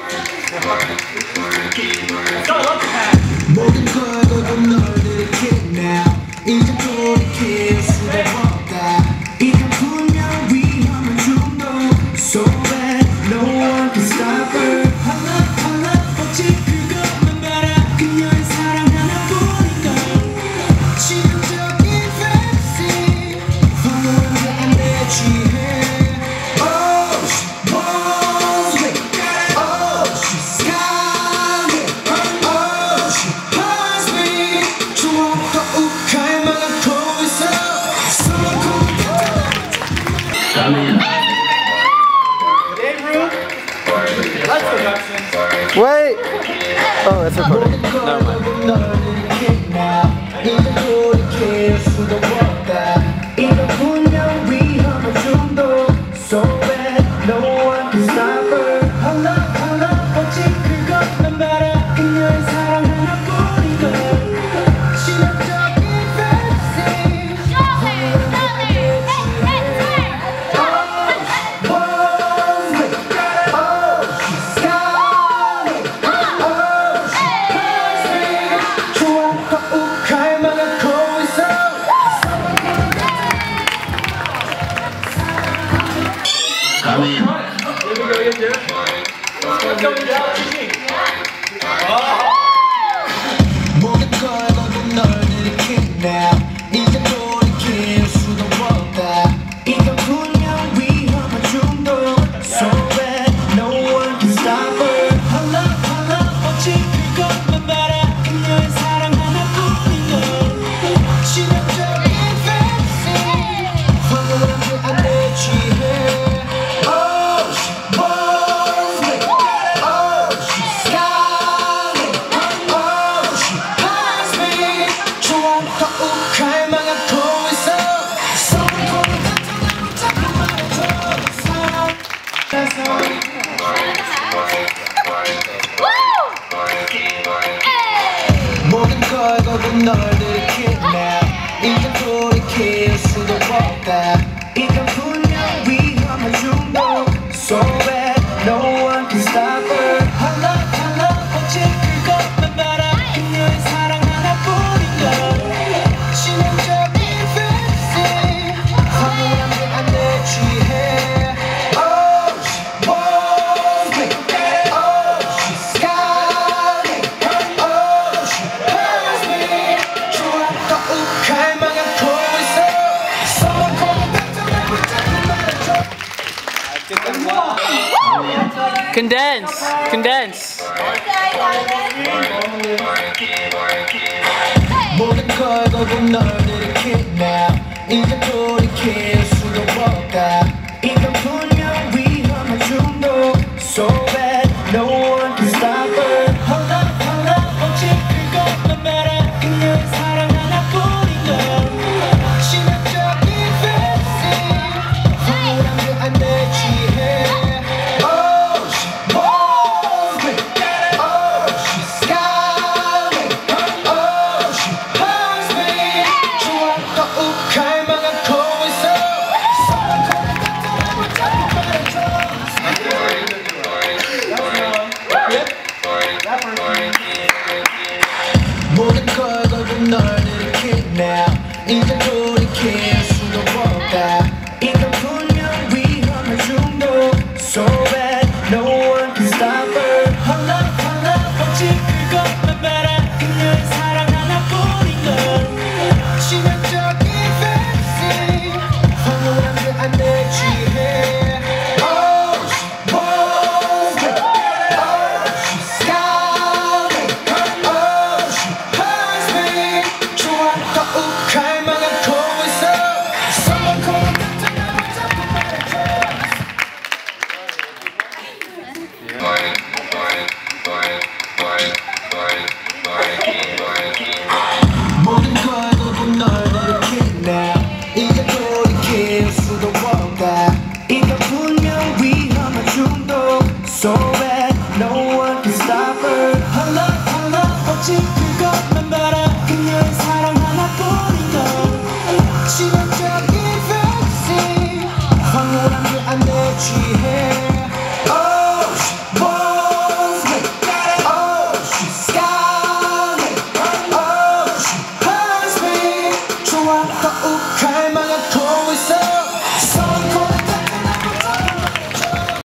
모든 걸 걸고 널 들이키며 이제 돌이킬 수도 없다. 이건 분명 위험한 중독. So bad no one can stop her. 오직 그것만 바라. 그녀의 사랑 하나뿐인걸. 치명적인 fantasy. 황홀한데 안 내 취해. Wait! Oh, that's recording. Never mind. 모든 걸 걸고 널 들이키며 이제 돌이킬 수도 없다. 이건 분명 위험한 중독. So bad no one can stop her. 오직 그것만 바라. 그녀의 사랑 하나뿐인걸. 치명적인 fantasy. 황홀한데 안 내 취해. 모든 걸 걸고 널 들이키며 이제 돌이킬 수도 없다. 이건 분명 위험한 중독. So bad no one can stop her. 오직 그것만 바라. 그녀의 사랑 하나뿐인걸. 치명적인 fantasy. 황홀한데 안 내 취해. Condense. 모든 걸 걸고 널 들이키며 이제 돌이킬 수도 없다. 이건 분명 위험한 중독. So bad no one can stop her. 오직 그것만 바라. 그녀의 사랑 하나뿐인걸. 치명적인 fantasy. 황홀한데 안 내 취해. 모든 걸 걸고 널 들이키며 이제 돌이킬 수도 없다. 이건 분명 위험한 중독. So bad no one can stop her. 오직 그것만 바라. 그녀의 사랑 하나뿐인걸. 치명적인 fantasy. 황홀한데 안 내 취해. 모든 걸 걸고 널 들이키며 이제 돌이킬 수도 없다. 이건 분명 위험한 중독. So bad no one can stop her. 오직 그것만 바라. 그녀의 사랑 하나뿐인걸. 치명적인 fantasy. 황홀한데 안 내 취해. 갈망하고 있어